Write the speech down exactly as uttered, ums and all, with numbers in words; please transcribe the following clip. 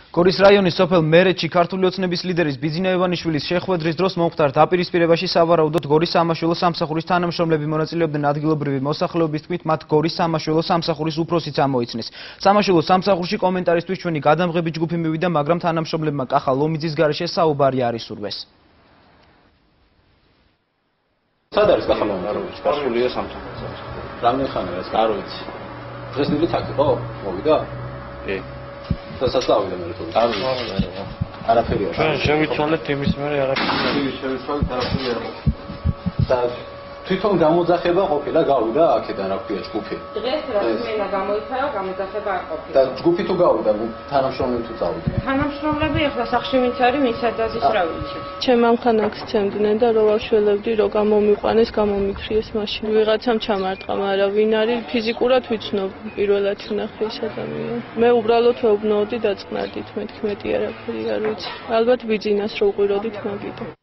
გორის რაიონის სოფელ მერეთში ქართული ოცნების ლიდერის ბიძინა ივანიშვილის შეხვედრის დროს მომხდარ დაპირისპირებაში სავარაუდოდ გორის სამაშველო სამსახურის თანამშრომლები მონაწილეობდნენ. ადგილობრივი მოსახლეობის თქმით, მათ გორის სამაშველო სამსახურის უფროსიც ამოიცნეს. სამაშველო სამსახურში კომენტარისთვის ჩვენი გადამღები ჯგუფი მივიდა, მაგრამ თანამშრომლებმა კახა ლომიძის გარეშე საუბარი არ ისურვეს. სად არის კახა ლომიძი? გასულია სამსახურში. რამდენი ხანია ეს? არ ვიცი. დღეს მივით აქ იყო? მოვიდა? კი. სასწავლო მე თუ არ ვიცი. არაფერია. ჩვენ შევიცვალეთ იმის მერე არაფერი. შევიცვალეთ არაფერი. და თვითონ გამოძახება ყოფილა გავიდა აქედან რა ქვია ჯგუფი. დღეს რასმენა გამოიწვია, გამოძახება არ ყოფილა. და ჯგუფი თუ გავიდა, თანამშრომლები თუ წავიდნენ. თანამშრომლები ახლა სახში ვინც არის, ვინც ადაზის რა ვიცი. ჩემ ამხან აქცემდნენ და რო ვაშველებდი, რომ გამომიყვანეს, გამომიქრიეს მაშინ. ვიღაცამ ჩამარტყა, მაგრამ ვინ არის ფიზიკურად ვიცნობ, პირველად ვნახე ეს ადამიანი. მე უბრალოდ ვეუბნოდი დაწყნარდით, მეთქი მეტი არაფერი არ ვიცი. ალბათ ბიძინას რო უყვიროდით მაგით.